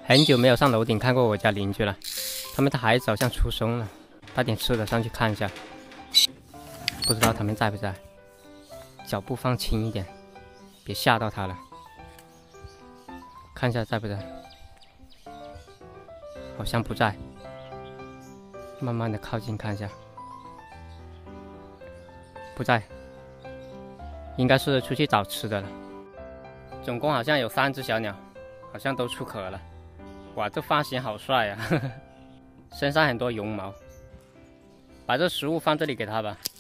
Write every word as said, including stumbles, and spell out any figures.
很久没有上楼顶看过我家邻居了，他们的孩子好像出生了，带点吃的上去看一下，不知道他们在不在。脚步放轻一点，别吓到他了。看一下在不在，好像不在。慢慢的靠近看一下，不在，应该是出去找吃的了。总共好像有三只小鸟，好像都出壳了。哇，这发型好帅啊！身上很多绒毛，把这食物放这里给它吧。